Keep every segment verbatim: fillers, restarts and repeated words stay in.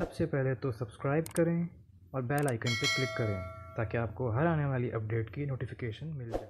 سب سے پہلے تو سبسکرائب کریں اور بیل آئیکن پہ کلک کریں تاکہ آپ کو ہر آنے والی اپڈیٹ کی نوٹیفیکیشن مل جائے۔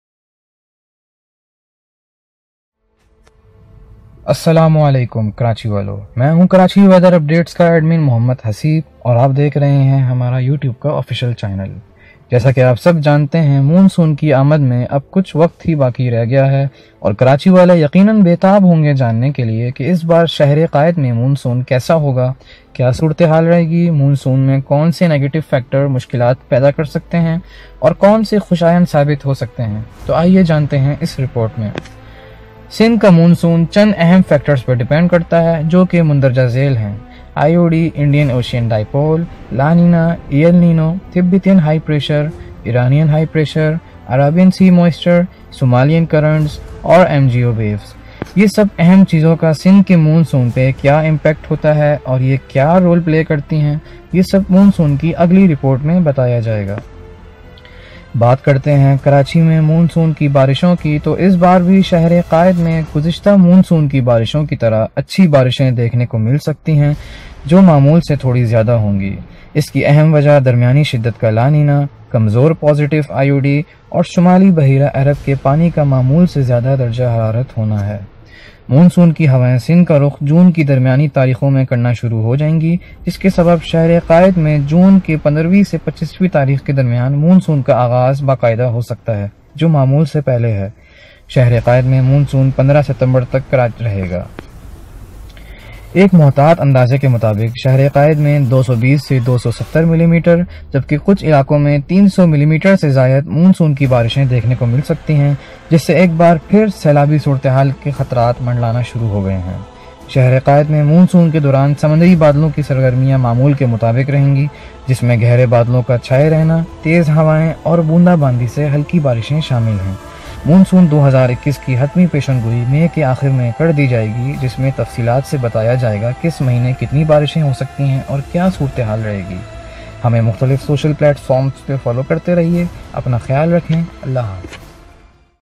السلام علیکم کراچی والو، میں ہوں کراچی ویدر اپڈیٹس کا ایڈمن محمد حسیب اور آپ دیکھ رہے ہیں ہمارا یوٹیوب کا آفیشیل چینل۔ جیسا کہ آپ سب جانتے ہیں مونسون کی آمد میں اب کچھ وقت ہی باقی رہ گیا ہے اور کراچی والے یقیناً بےتاب ہوں گے جاننے کے لیے کہ اس بار شہر قائد میں مونسون کیسا ہوگا، کیا صورتحال رہے گی، مونسون میں کون سے نیگیٹو فیکٹر مشکلات پیدا کر سکتے ہیں اور کون سے خوشائند ثابت ہو سکتے ہیں۔ تو آئیے جانتے ہیں اس رپورٹ میں۔ سندھ کا مونسون چند اہم فیکٹرز پر ڈیپینڈ کرتا ہے جو کہ مندرجہ ذیل ہیں: I O D, Indian Ocean dipole, la nina, el nino, Tibetan high pressure, Iranian high pressure, Arabian sea moisture, Somalian currents اور ایم جی او ویوز۔ یہ سب اہم چیزوں کا سندھ کے مونسون پہ کیا امپیکٹ ہوتا ہے اور یہ کیا رول پلے کرتی ہیں، یہ سب مونسون کی اگلی رپورٹ میں بتایا جائے گا۔ بات کرتے ہیں کراچی میں مونسون کی بارشوں کی، تو اس بار بھی شہر قائد میں گزشتہ مونسون کی بارشوں کی طرح اچھی بارشیں دیکھنے کو مل سکتی ہیں جو معمول سے تھوڑی زیادہ ہوں گی۔ اس کی اہم وجہ درمیانی شدت کا لانینا، کمزور پازیٹیو آئی او ڈی اور شمالی بحیرہ عرب کے پانی کا معمول سے زیادہ درجہ حرارت ہونا ہے۔ مونسون کی ہوائیں سندھ کا رخ جون کی درمیانی تاریخوں میں کرنا شروع ہو جائیں گی، جس کے سبب شہر قائد میں جون کے پندرہویں سے پچیسویں تاریخ کے درمیان مونسون کا آغاز باقاعدہ ہو سکتا ہے جو معمول سے پہلے ہے۔ شہر قائد میں مونسون پندرہ ستمبر تک کراچ رہے گا۔ ایک محتاط اندازے کے مطابق شہر قائد میں دو سو بیس سے دو سو ستر ملی میٹر جبکہ کچھ علاقوں میں تین سو ملی میٹر سے زائد مونسون کی بارشیں دیکھنے کو مل سکتی ہیں، جس سے ایک بار پھر سیلابی صورتحال کے خطرات منڈلانا شروع ہو گئے ہیں۔ شہر قائد میں مونسون کے دوران سمندری بادلوں کی سرگرمیاں معمول کے مطابق رہیں گی، جس میں گہرے بادلوں کا چھائے رہنا، تیز ہوائیں اور بوندا باندی سے ہلکی بارشیں شامل ہیں۔ مونسون دو ہزار اکیس کی حتمی پیشن گوئی مئی کے آخر میں کر دی جائے گی، جس میں تفصیلات سے بتایا جائے گا کس مہینے کتنی بارشیں ہو سکتی ہیں اور کیا صورتحال رہے گی۔ ہمیں مختلف سوشل پلیٹ فارمز پہ فالو کرتے رہیے، اپنا خیال رکھیں، اللہ حافظ۔